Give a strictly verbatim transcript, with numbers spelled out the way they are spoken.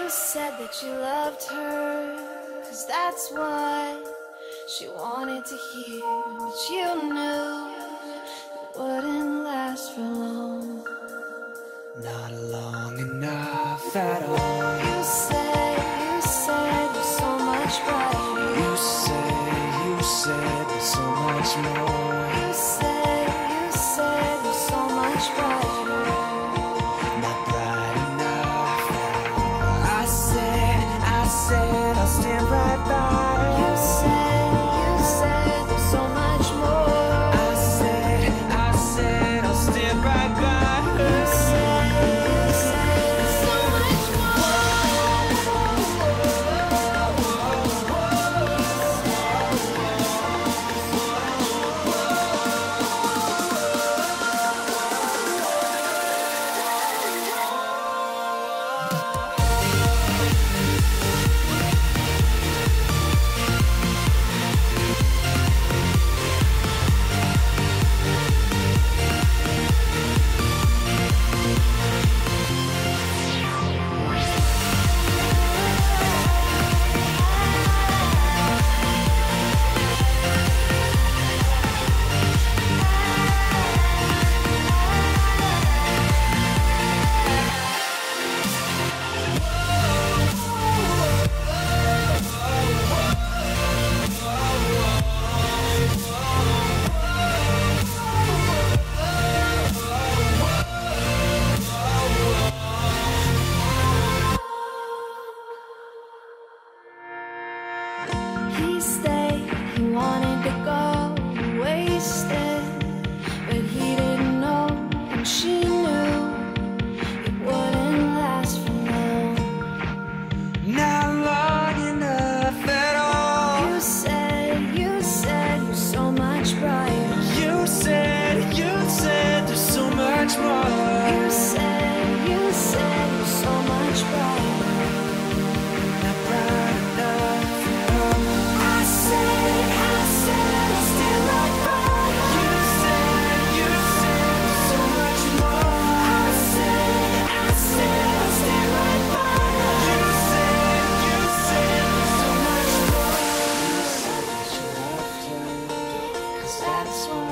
You said that you loved her, 'cause that's what she wanted to hear. But you knew it wouldn't last for long. Not long enough at all. You said, you said you're so much brighter. You said, you said there's so much more. You said, you said you're so much brighter. Not bright enough at all. I said, I said I'll stand right by her. You said, you said there's so much more. I said, I said I'll stand right by her. You said, you said there's so much He stayed, he wanted to go, wasted, but he didn't know, and she knew it wouldn't last for long. Not long enough at all. You said, you said you're so much brighter. You said, you said there's so much more. You said, you said you're so much brighter. Not bright enough at all. I said, I said I'll stand right by her. You said, you said there's so much more. I said, I said I'll stand right by her. You said, you said there's so much more. You said that you loved her, 'cause that's what